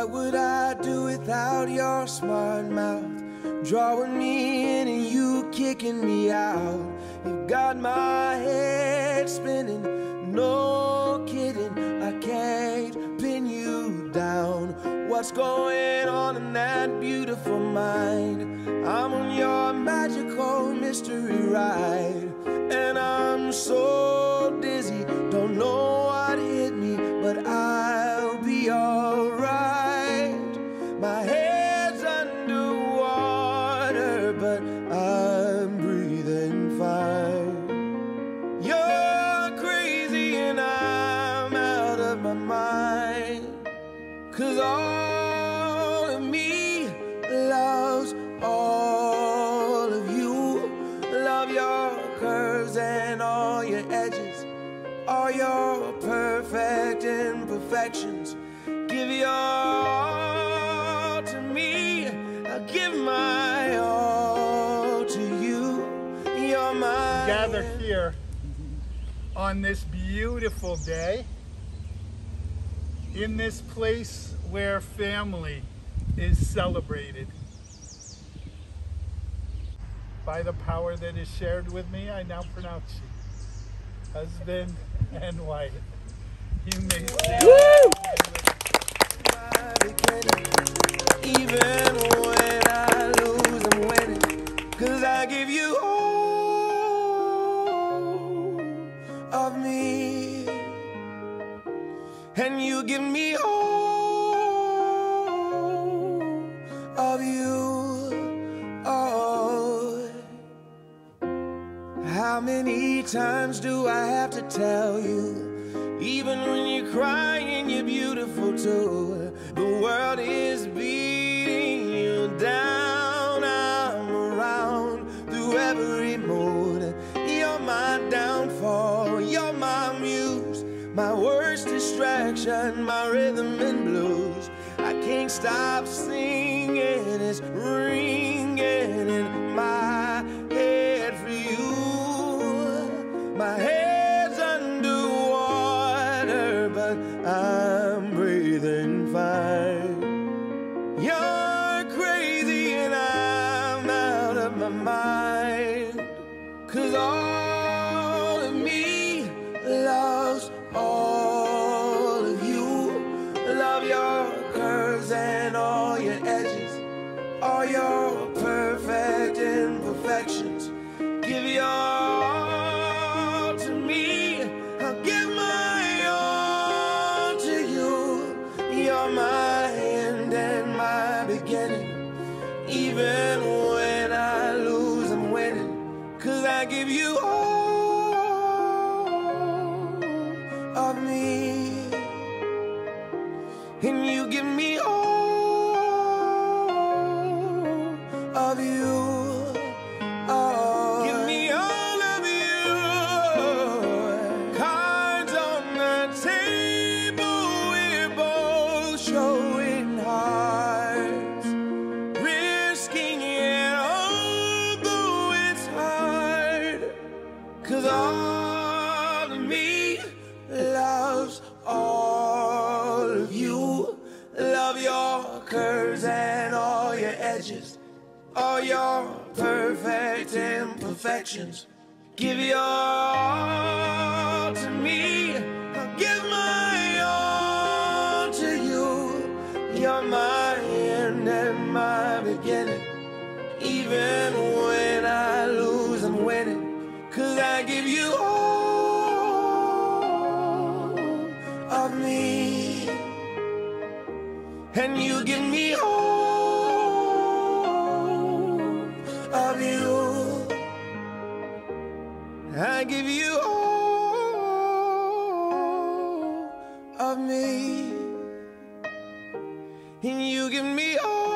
What would I do without your smart mouth? Drawing me in and you kicking me out. You got my head spinning, no kidding. I can't pin you down. What's going on in that beautiful mind? I'm on your magical mystery ride, and I'm so dizzy, don't know what hit me, but I'll be alright. My head's underwater, but I'm breathing fine. You're crazy and I'm out of my mind, 'cause all of me loves all of you. Love your curves and all your edges, all your perfect imperfections. Give your all to me, I'll give my all to you. You're my... Gather here on this beautiful day, in this place where family is celebrated. By the power that is shared with me, I now pronounce you husband and wife. You may say even when I lose, I'm winning, 'cause I give you all of me, and you give me all of you. Oh, how many times do I have to tell you? Even when you're crying, you're beautiful too. The world is beating you down. I'm around through every mood. You're my downfall, you're my muse, my worst distraction, my rhythm and blues. I can't stop singing, it's ringing in my head for you. My head's underwater, but I'm breathing fine. You're crazy and I'm out of my mind, 'cause all of me loves all of you. Love your curves and all your edges, all your perfect imperfections. Give your all to me, I'll give my all to you. You're my end and my beginning. Even when I lose, I'm winning, 'cause I give you all of me, and you give me all of you. Oh, give me all of you. Cards on the table, we're both showing hearts, risking it although it's hard, 'cause all of me loves all of you. Love your curves and all your edges, all your perfect imperfections. Give your all to me, I'll give my all to you. You're my end and my beginning. Even when I lose, I'm winning, 'cause I give you all of me, and you give me all of you. I give you all of me, and you give me all